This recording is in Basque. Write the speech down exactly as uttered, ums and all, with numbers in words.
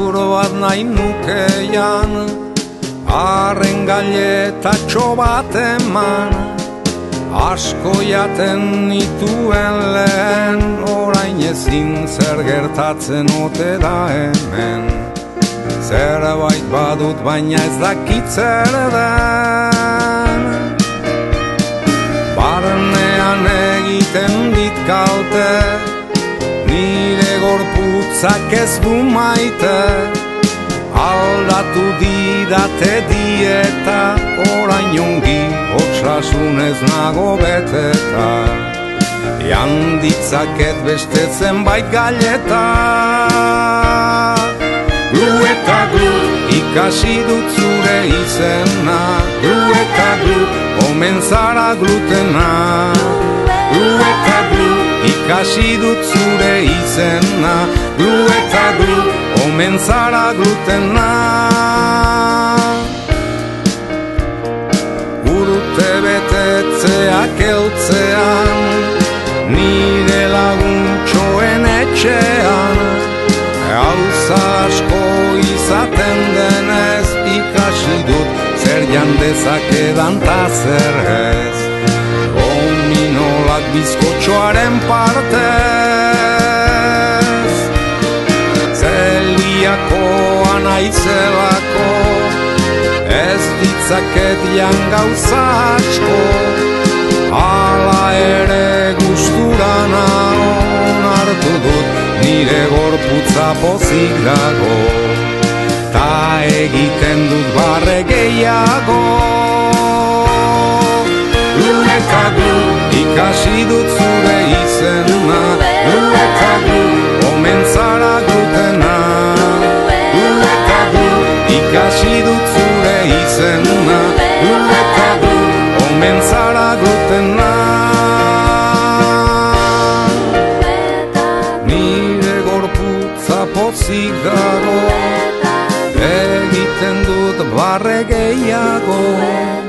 Ziur bat nahi nukeian, arren gailetatxo bat eman, asko jaten nituen lehen, orain ezin zer gertatzen ote da hemen. Zerbait badut baina ez dakit zer den, barnean egiten dit kalte, nire gorputzak ez du maite. Aldatu didate dieta, orain ongi osasunez nago beteta. Jan ditzaket beste zenbait gaileta. Glu eta glu, ikasi dut zure izena. Glu eta glu, omen zara glutena. Glu eta glu, ikasi dut zure izena. Glu eta glu, omen zara glutena. Urte betetzeak eltzean, nire laguntxoen etxean. Gauza asko izaten denez, ikasi dut zer jan dezakedan ta zer ez. Gominolak bizkotxoaren partez, zeliakoa naizelako, ez ditzaket jan gauza asko. Hala ere gustura naon hartu dut, nire gorputza pozik dago, ta egiten dut barre gehiago. Glu eta glu, ikasi dut zure izena. Glu eta glu, omen zara glutena. Glu eta glu, ikasi dut zure izena. Glu eta glu, omen zara glutena. Pozik dago, egiten dut barre gehiago.